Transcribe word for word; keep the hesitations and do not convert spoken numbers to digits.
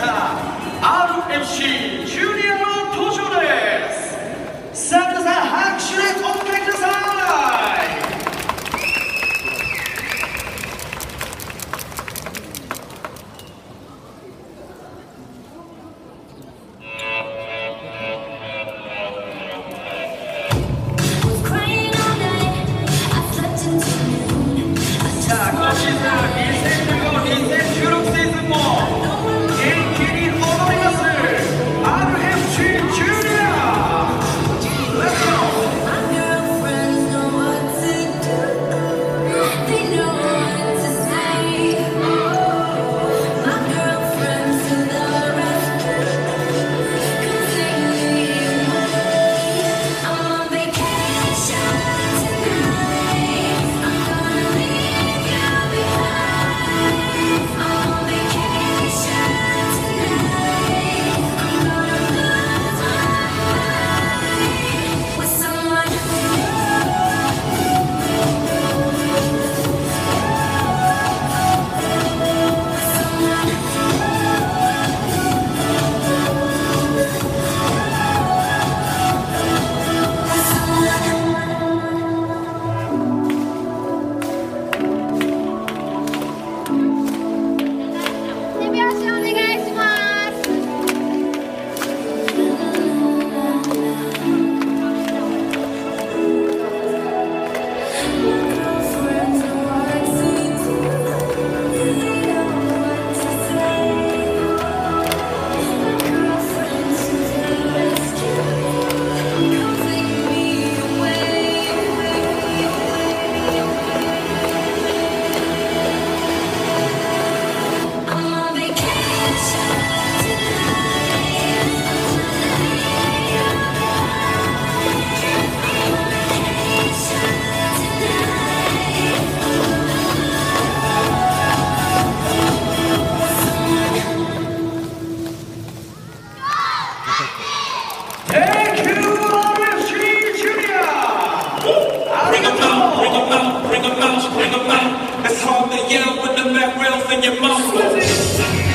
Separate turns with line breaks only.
た アールエフシー ジュニアの登場です。さあ皆さん拍手でお迎えください。さあ今シーズンにせんじゅうご、にせんじゅうろくシーズンも元気に踊ります アールエフシー ジュニア。 Let's go。 Thank you, アールエフシー ジュニア。
Bring them out, bring them out, bring them out, bring them out. It's hard to yell with the Mac rails in your mouth.